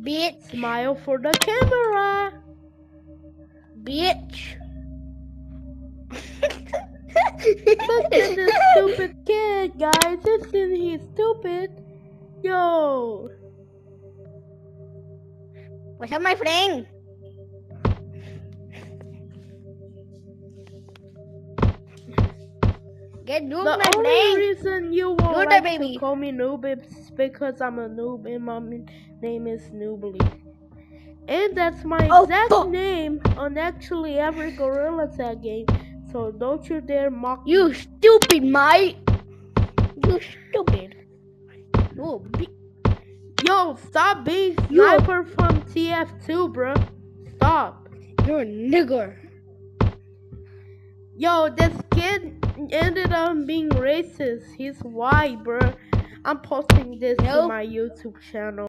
Bitch. Smile for the camera. Bitch. Look at this stupid kid, guys. Isn't he stupid? Yo. What's up, my friend? Get noob, The my only friend. reason you won't You're the like baby. to call me noob is because I'm a noob and my name is Noobly. And that's my exact name on actually every Gorilla Tag game. So don't you dare mock You me. stupid, mate. You stupid. Yo, stop being sniper from TF2, bro. Stop. You're a nigger. Yo, this kid ended up being racist. He's white, bro. I'm posting this to my YouTube channel.